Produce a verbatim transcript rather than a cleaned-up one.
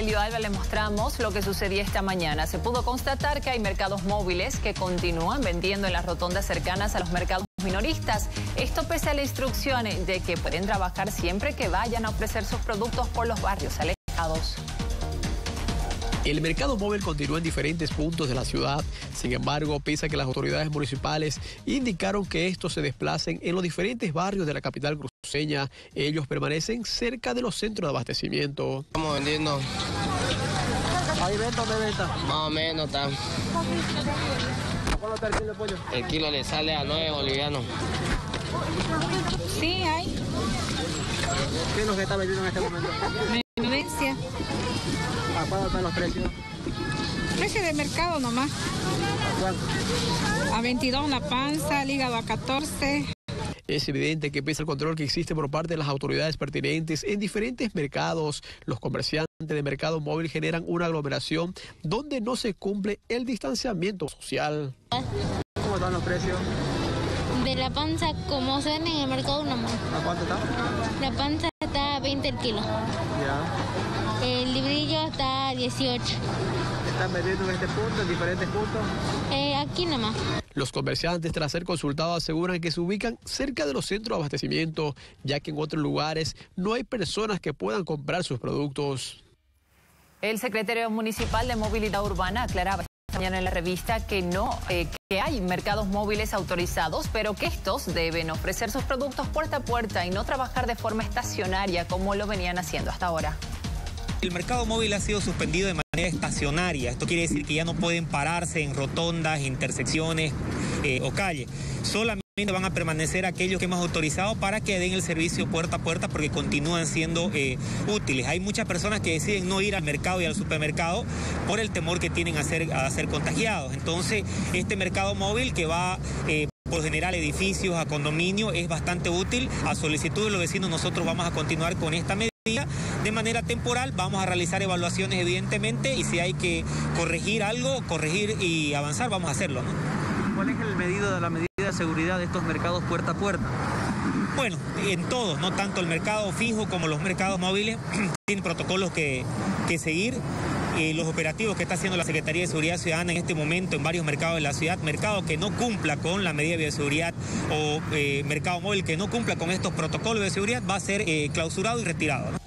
Rogelio Alba le mostramos lo que sucedió esta mañana. Se pudo constatar que hay mercados móviles que continúan vendiendo en las rotondas cercanas a los mercados minoristas. Esto pese a la instrucción de que pueden trabajar siempre que vayan a ofrecer sus productos por los barrios alejados. El mercado móvil continúa en diferentes puntos de la ciudad. Sin embargo, pese a que las autoridades municipales indicaron que estos se desplacen en los diferentes barrios de la capital cruceña, ellos permanecen cerca de los centros de abastecimiento. Estamos vendiendo. ¿Hay venta o no hay venta? Más o menos, está. ¿A cuánto está el kilo de pollo? El kilo le sale a nueve bolivianos. Sí, hay. ¿Qué es lo que está vendiendo en este momento? Menudencia. ¿A cuánto están los precios? Precio de mercado nomás. ¿A cuánto? A veintidós la panza, el hígado a catorce. Es evidente que pese al control que existe por parte de las autoridades pertinentes en diferentes mercados, los comerciantes de mercado móvil generan una aglomeración donde no se cumple el distanciamiento social. ¿Cómo están los precios? De la panza, como se ven en el mercado nomás. ¿A cuánto está? La panza está a veinte el kilo. Ya. El librillo está a dieciocho. ¿Están vendiendo en este punto, en diferentes puntos? Eh, aquí nomás. Los comerciantes, tras ser consultados, aseguran que se ubican cerca de los centros de abastecimiento, ya que en otros lugares no hay personas que puedan comprar sus productos. El secretario municipal de Movilidad Urbana aclaraba esta mañana en la revista que no, eh, que hay mercados móviles autorizados, pero que estos deben ofrecer sus productos puerta a puerta y no trabajar de forma estacionaria como lo venían haciendo hasta ahora. El mercado móvil ha sido suspendido de manera estacionaria. Esto quiere decir que ya no pueden pararse en rotondas, intersecciones eh, o calles. Solamente van a permanecer aquellos que hemos autorizado para que den el servicio puerta a puerta porque continúan siendo eh, útiles. Hay muchas personas que deciden no ir al mercado y al supermercado por el temor que tienen a ser, a ser contagiados. Entonces, este mercado móvil que va eh, por general edificios, a condominio, es bastante útil. A solicitud de los vecinos nosotros vamos a continuar con esta medida. De manera temporal vamos a realizar evaluaciones evidentemente y si hay que corregir algo, corregir y avanzar, vamos a hacerlo, ¿no? ¿Cuál es el medido de la medida de seguridad de estos mercados puerta a puerta? Bueno, en todos, no tanto el mercado fijo como los mercados móviles, tienen protocolos que, que seguir. Eh, los operativos que está haciendo la Secretaría de Seguridad Ciudadana en este momento en varios mercados de la ciudad, mercado que no cumpla con la medida de bioseguridad o eh, mercado móvil que no cumpla con estos protocolos de seguridad, va a ser eh, clausurado y retirado, ¿no?